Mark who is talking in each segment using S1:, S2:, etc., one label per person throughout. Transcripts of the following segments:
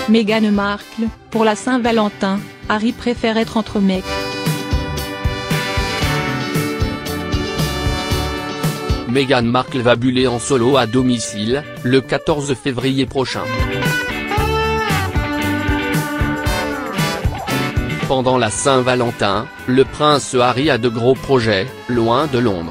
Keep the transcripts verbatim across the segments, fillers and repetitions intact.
S1: Meghan Markle, pour la Saint-Valentin, Harry préfère être entre mecs.
S2: Meghan Markle va buller en solo à domicile, le quatorze février prochain. Pendant la Saint-Valentin, le prince Harry a de gros projets, loin de Londres.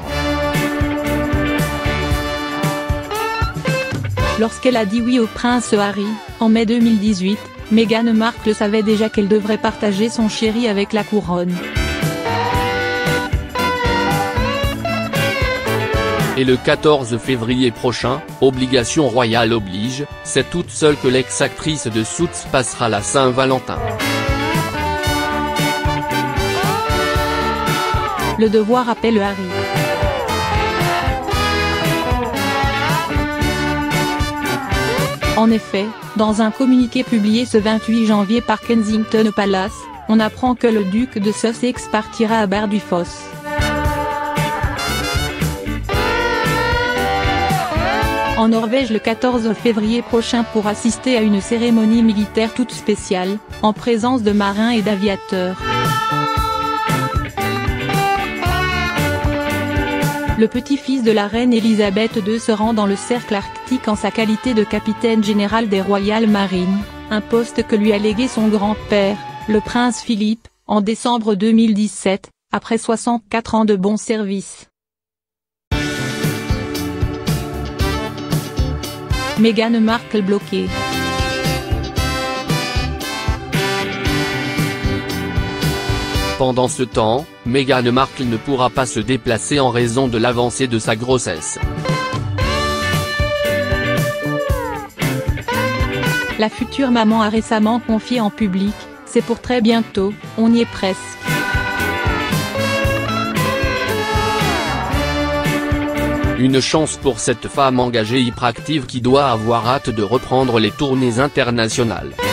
S1: Lorsqu'elle a dit oui au prince Harry, en mai deux mille dix-huit, Meghan Markle savait déjà qu'elle devrait partager son chéri avec la couronne.
S2: Et le quatorze février prochain, obligation royale oblige, c'est toute seule que l'ex-actrice de Suits passera la Saint-Valentin.
S1: Le devoir appelle Harry. En effet, dans un communiqué publié ce vingt-huit janvier par Kensington Palace, on apprend que le duc de Sussex partira à Bardufoss. En Norvège le quatorze février prochain pour assister à une cérémonie militaire toute spéciale, en présence de marins et d'aviateurs. Le petit-fils de la reine Elisabeth deux se rend dans le cercle arctique en sa qualité de capitaine général des Royal Marines, un poste que lui a légué son grand-père, le prince Philippe, en décembre deux mille dix-sept, après soixante-quatre ans de bons services. Meghan Markle bloquée.
S2: Pendant ce temps, Meghan Markle ne pourra pas se déplacer en raison de l'avancée de sa grossesse.
S1: La future maman a récemment confié en public, c'est pour très bientôt, on y est presque.
S2: Une chance pour cette femme engagée hyperactive qui doit avoir hâte de reprendre les tournées internationales.